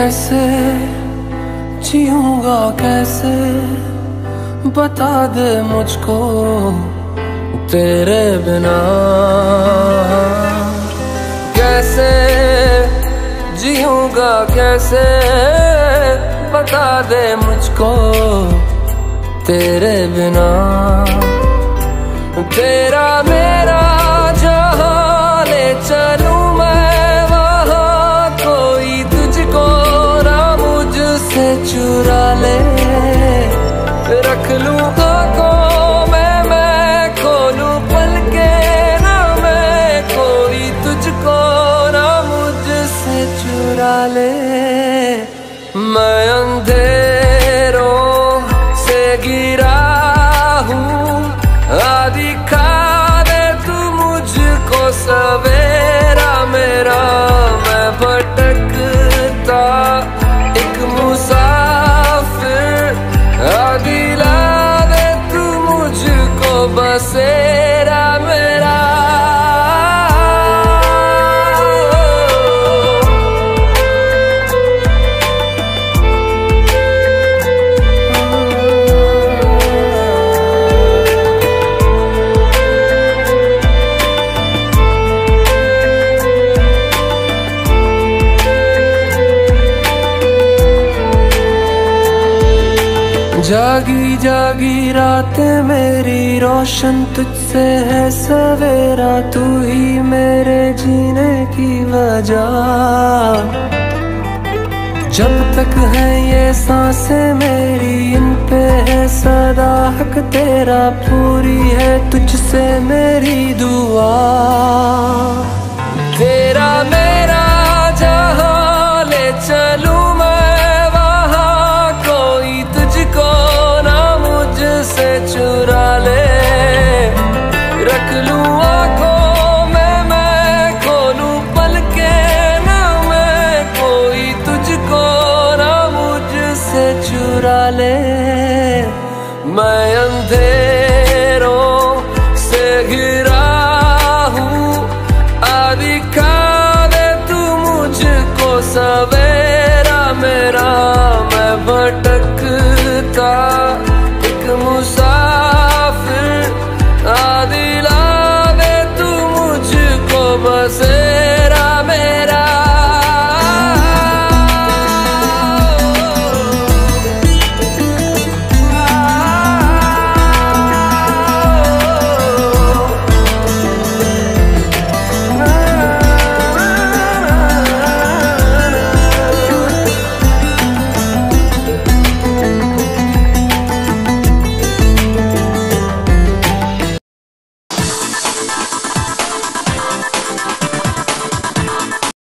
कैसे जीऊंगा कैसे, बता दे मुझको तेरे बिना। कैसे जीऊंगा कैसे, बता दे मुझको तेरे बिना। तेरा मेरा जहां ले चलूं मैं वहां, कोई तुझको ना मुझसे चुरा ले। रख लूं आंखों में मैं खोलूं पलके ना मैं, कोई तुझको ना मुझसे चुरा ले। मैं अंधेरों से गिरा हूँ, दिखा दे तू मुझको सवेरा मेरा। मैं भटकता एक मुसाफिर, दिला दे तू मुझको बसेरा मेरा। जागी जागी रातें मेरी रोशन तुझसे है सवेरा, तू ही मेरे जीने की वजह। जब तक है ये सांसें मेरी, इन पे है सदा हक तेरा, पूरी है तुझसे मेरी दुआ। तेरा मेरा जहां ले चलूं मैं वहां, कोई तुझको ना मुझसे चुरा ले।